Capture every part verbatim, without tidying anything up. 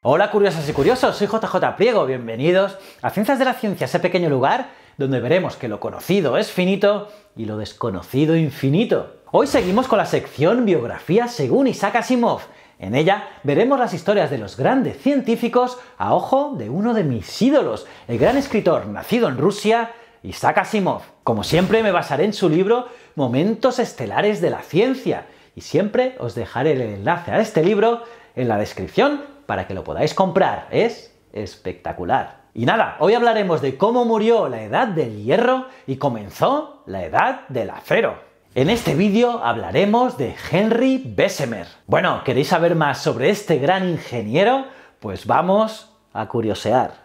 Hola curiosas y curiosos, soy J J Priego, bienvenidos a Ciencias de la Ciencia, ese pequeño lugar donde veremos que lo conocido es finito y lo desconocido infinito. Hoy seguimos con la sección Biografía según Isaac Asimov. En ella veremos las historias de los grandes científicos a ojo de uno de mis ídolos, el gran escritor nacido en Rusia, Isaac Asimov. Como siempre me basaré en su libro Momentos estelares de la ciencia y siempre os dejaré el enlace a este libro en la descripción para que lo podáis comprar. Es espectacular. Y nada, hoy hablaremos de cómo murió la edad del hierro y comenzó la edad del acero. En este vídeo hablaremos de Henry Bessemer. Bueno, ¿queréis saber más sobre este gran ingeniero? Pues vamos a curiosear.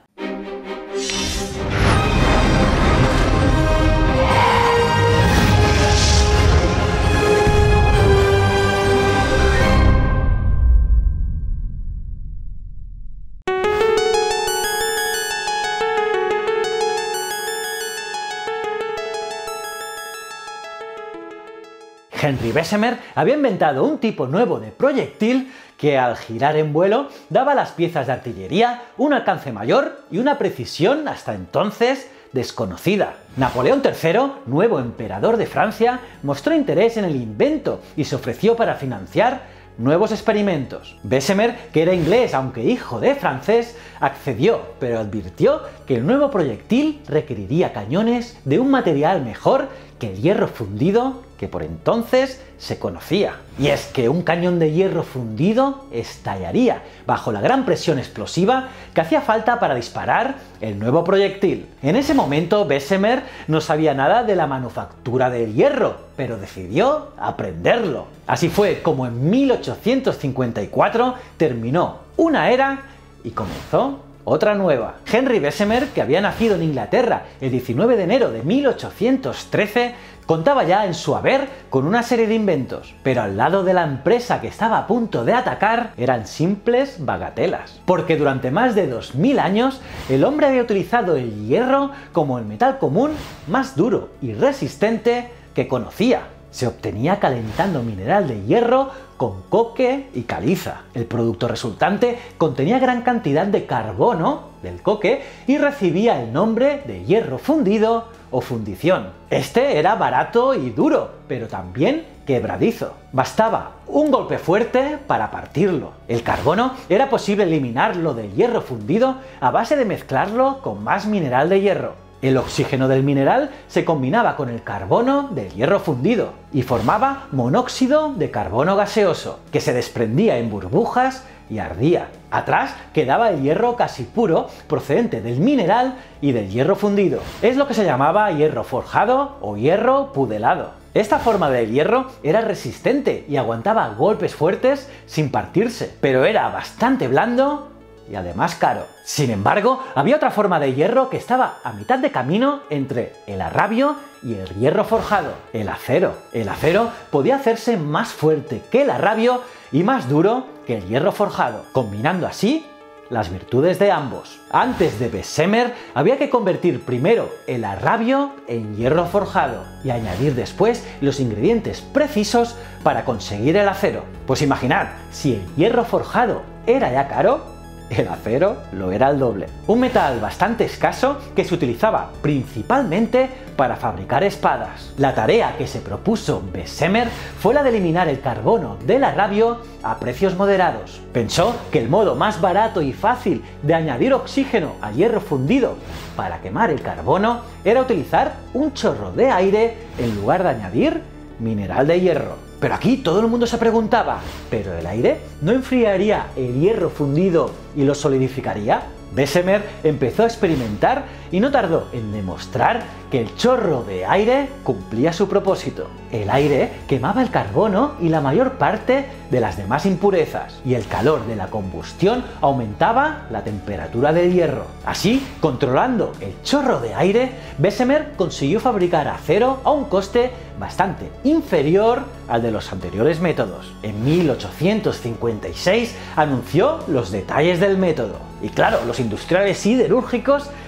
Henry Bessemer había inventado un tipo nuevo de proyectil que al girar en vuelo daba a las piezas de artillería un alcance mayor y una precisión hasta entonces desconocida. Napoleón tercero, nuevo emperador de Francia, mostró interés en el invento y se ofreció para financiar nuevos experimentos. Bessemer, que era inglés aunque hijo de francés, accedió, pero advirtió que el nuevo proyectil requeriría cañones de un material mejor que el hierro fundido que por entonces se conocía. Y es que un cañón de hierro fundido estallaría bajo la gran presión explosiva que hacía falta para disparar el nuevo proyectil. En ese momento Bessemer no sabía nada de la manufactura del hierro, pero decidió aprenderlo. Así fue como en mil ochocientos cincuenta y cuatro terminó una era y comenzó otra nueva. Henry Bessemer, que había nacido en Inglaterra el diecinueve de enero de mil ochocientos trece, contaba ya en su haber con una serie de inventos, pero al lado de la empresa que estaba a punto de atacar eran simples bagatelas. Porque durante más de dos mil años el hombre había utilizado el hierro como el metal común más duro y resistente que conocía. Se obtenía calentando mineral de hierro con coque y caliza. El producto resultante contenía gran cantidad de carbono del coque y recibía el nombre de hierro fundido o fundición. Este era barato y duro, pero también quebradizo. Bastaba un golpe fuerte para partirlo. El carbono era posible eliminarlo del hierro fundido a base de mezclarlo con más mineral de hierro. El oxígeno del mineral se combinaba con el carbono del hierro fundido y formaba monóxido de carbono gaseoso, que se desprendía en burbujas y ardía. Atrás quedaba el hierro casi puro procedente del mineral y del hierro fundido. Es lo que se llamaba hierro forjado o hierro pudelado. Esta forma del hierro era resistente y aguantaba golpes fuertes sin partirse, pero era bastante blando y además caro. Sin embargo, había otra forma de hierro que estaba a mitad de camino entre el arrabio y el hierro forjado, el acero. El acero podía hacerse más fuerte que el arrabio y más duro que el hierro forjado, combinando así las virtudes de ambos. Antes de Bessemer había que convertir primero el arrabio en hierro forjado y añadir después los ingredientes precisos para conseguir el acero. Pues imaginad, si el hierro forjado era ya caro, el acero lo era al doble. Un metal bastante escaso que se utilizaba principalmente para fabricar espadas. La tarea que se propuso Bessemer fue la de eliminar el carbono del arrabio a precios moderados. Pensó que el modo más barato y fácil de añadir oxígeno al hierro fundido para quemar el carbono era utilizar un chorro de aire en lugar de añadir mineral de hierro. Pero aquí todo el mundo se preguntaba, ¿pero el aire no enfriaría el hierro fundido y lo solidificaría? Bessemer empezó a experimentar y no tardó en demostrar que el chorro de aire cumplía su propósito. El aire quemaba el carbono y la mayor parte de las demás impurezas, y el calor de la combustión aumentaba la temperatura del hierro. Así, controlando el chorro de aire, Bessemer consiguió fabricar acero a un coste bastante inferior al de los anteriores métodos. En mil ochocientos cincuenta y seis anunció los detalles del método. Y claro, los industriales siderúrgicos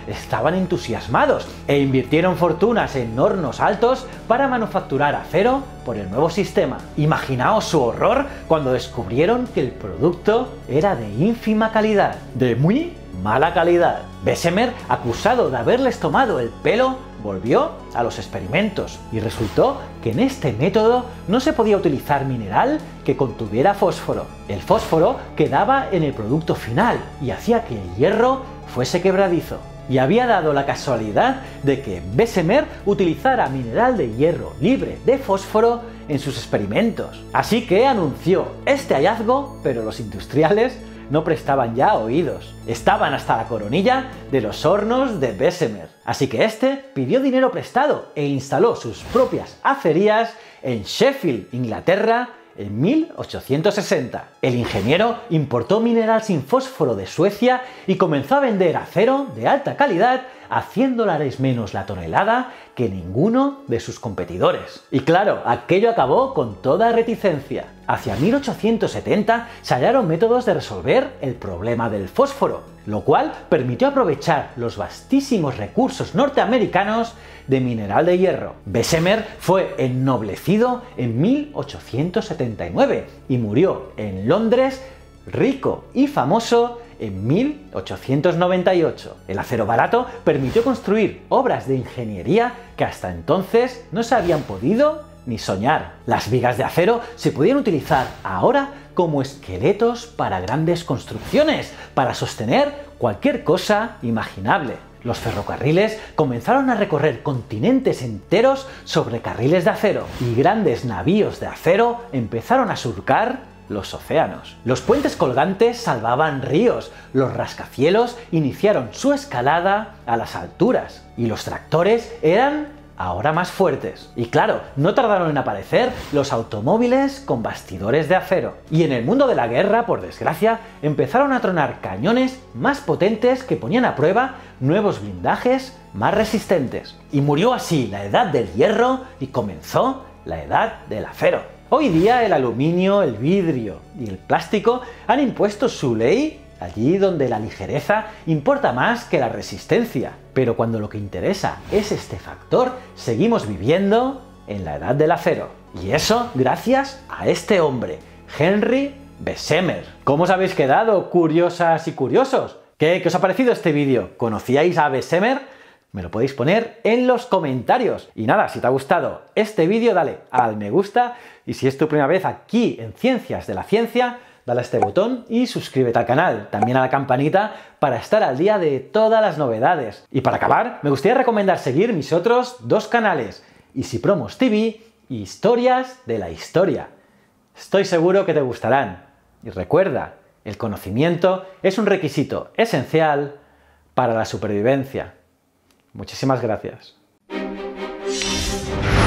estaban entusiasmados e invirtieron fortunas en hornos altos para manufacturar acero por el nuevo sistema. Imaginaos su horror cuando descubrieron que el producto era de ínfima calidad, de muy mala calidad. Bessemer, acusado de haberles tomado el pelo, volvió a los experimentos y resultó que en este método no se podía utilizar mineral que contuviera fósforo. El fósforo quedaba en el producto final y hacía que el hierro fuese quebradizo. Y había dado la casualidad de que Bessemer utilizara mineral de hierro libre de fósforo en sus experimentos. Así que anunció este hallazgo, pero los industriales no prestaban ya oídos. Estaban hasta la coronilla de los hornos de Bessemer. Así que este pidió dinero prestado e instaló sus propias acerías en Sheffield, Inglaterra, en mil ochocientos sesenta. El ingeniero importó mineral sin fósforo de Suecia y comenzó a vender acero de alta calidad a cien dólares menos la tonelada que ninguno de sus competidores. Y claro, aquello acabó con toda reticencia. Hacia mil ochocientos setenta se hallaron métodos de resolver el problema del fósforo, lo cual permitió aprovechar los vastísimos recursos norteamericanos de mineral de hierro. Bessemer fue ennoblecido en mil ochocientos setenta y nueve y murió en Londres rico y famoso en mil ochocientos noventa y ocho. El acero barato permitió construir obras de ingeniería que hasta entonces no se habían podido ni soñar. Las vigas de acero se podían utilizar ahora como esqueletos para grandes construcciones, para sostener cualquier cosa imaginable. Los ferrocarriles comenzaron a recorrer continentes enteros sobre carriles de acero y grandes navíos de acero empezaron a surcar los océanos. Los puentes colgantes salvaban ríos, los rascacielos iniciaron su escalada a las alturas y los tractores eran ahora más fuertes. Y claro, no tardaron en aparecer los automóviles con bastidores de acero. Y en el mundo de la guerra, por desgracia, empezaron a tronar cañones más potentes que ponían a prueba nuevos blindajes más resistentes. Y murió así la edad del hierro y comenzó la edad del acero. Hoy día el aluminio, el vidrio y el plástico han impuesto su ley allí donde la ligereza importa más que la resistencia. Pero cuando lo que interesa es este factor, seguimos viviendo en la edad del acero. Y eso gracias a este hombre, Henry Bessemer. ¿Cómo os habéis quedado, curiosas y curiosos? ¿Qué, qué os ha parecido este vídeo? ¿Conocíais a Bessemer? Me lo podéis poner en los comentarios. Y nada, si te ha gustado este vídeo, dale al me gusta. Y si es tu primera vez aquí en Ciencias de la Ciencia, dale a este botón y suscríbete al canal. También a la campanita para estar al día de todas las novedades. Y para acabar, me gustaría recomendar seguir mis otros dos canales, Easypromos T V y Historias de la Historia. Estoy seguro que te gustarán. Y recuerda, el conocimiento es un requisito esencial para la supervivencia. Muchísimas gracias.